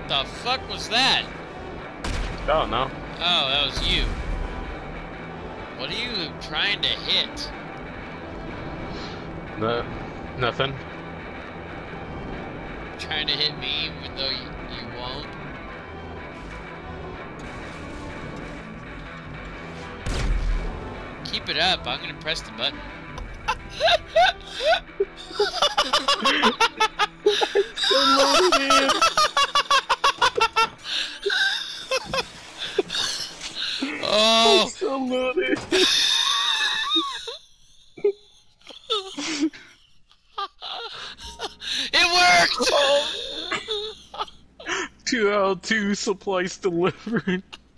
The fuck was that? Oh, no. Oh, that was you. What are you trying to hit? No, nothing. Trying to hit me even though you won't? Keep it up, I'm gonna press the button. Oh! I'm so loaded. It worked! 2 out of 2 supplies delivered.